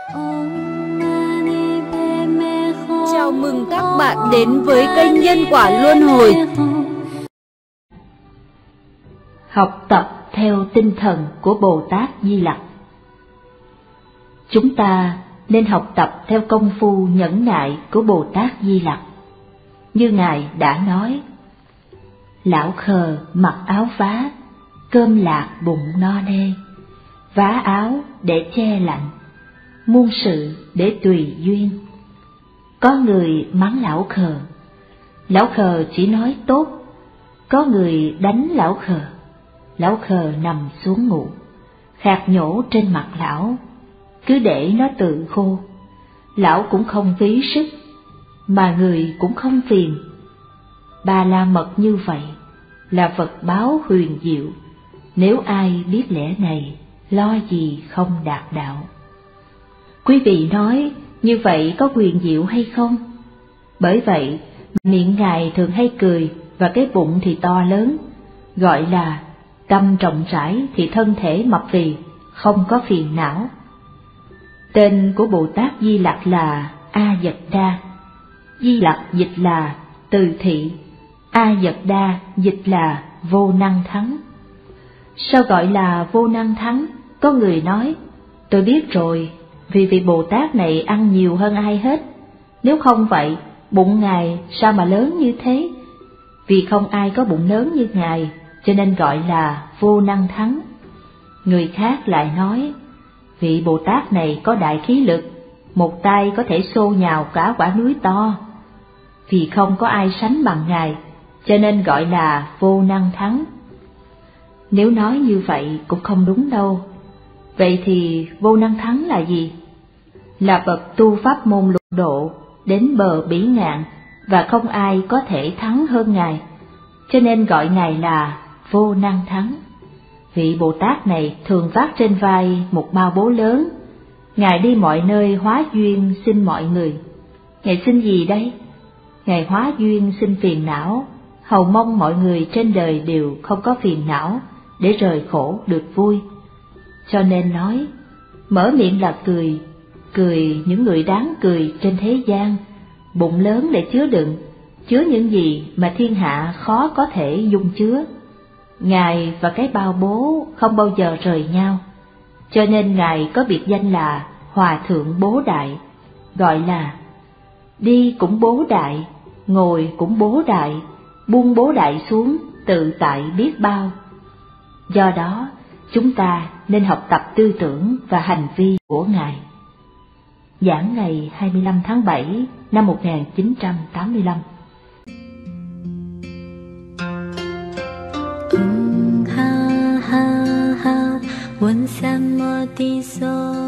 Chào mừng các bạn đến với kênh Nhân Quả Luân Hồi. Học tập theo tinh thần của Bồ Tát Di Lặc. Chúng ta nên học tập theo công phu nhẫn nại của Bồ Tát Di Lặc. Như Ngài đã nói, lão khờ mặc áo vá, cơm lạc bụng no nê, vá áo để che lạnh, muôn sự để tùy duyên. Có người mắng lão khờ chỉ nói tốt. Có người đánh lão khờ nằm xuống ngủ, khạc nhổ trên mặt lão, cứ để nó tự khô. Lão cũng không phí sức, mà người cũng không phiền. Ba la mật như vậy là Phật báo huyền diệu, nếu ai biết lẽ này, lo gì không đạt đạo. Quý vị nói, như vậy có huyền diệu hay không? Bởi vậy, miệng Ngài thường hay cười và cái bụng thì to lớn, gọi là tâm rộng rãi thì thân thể mập phì, không có phiền não. Tên của Bồ Tát Di Lặc là A Dật Đa. Di Lặc dịch là từ thị, A Dật Đa dịch là vô năng thắng. Sao gọi là vô năng thắng? Có người nói, tôi biết rồi, vì vị Bồ Tát này ăn nhiều hơn ai hết. Nếu không vậy, bụng Ngài sao mà lớn như thế? Vì không ai có bụng lớn như Ngài, cho nên gọi là vô năng thắng. Người khác lại nói, vị Bồ Tát này có đại khí lực, một tay có thể xô nhào cả quả núi to. Vì không có ai sánh bằng Ngài, cho nên gọi là vô năng thắng. Nếu nói như vậy cũng không đúng đâu. Vậy thì vô năng thắng là gì? Là bậc tu pháp môn lục độ, đến bờ bỉ ngạn, và không ai có thể thắng hơn Ngài, cho nên gọi Ngài là vô năng thắng. Vị Bồ Tát này thường vác trên vai một bao bố lớn. Ngài đi mọi nơi hóa duyên xin mọi người. Ngài xin gì đây? Ngài hóa duyên xin phiền não, hầu mong mọi người trên đời đều không có phiền não, để rời khổ được vui. Cho nên nói, mở miệng là cười, cười những người đáng cười trên thế gian, bụng lớn để chứa đựng, chứa những gì mà thiên hạ khó có thể dung chứa. Ngài và cái bao bố không bao giờ rời nhau, cho nên Ngài có biệt danh là Hòa Thượng Bố Đại, gọi là đi cũng bố đại, ngồi cũng bố đại, buông bố đại xuống tự tại biết bao. Do đó, chúng ta nên học tập tư tưởng và hành vi của Ngài. Giảng ngày 25 tháng 7 năm 1985. Ha ha ha, 问三摩地所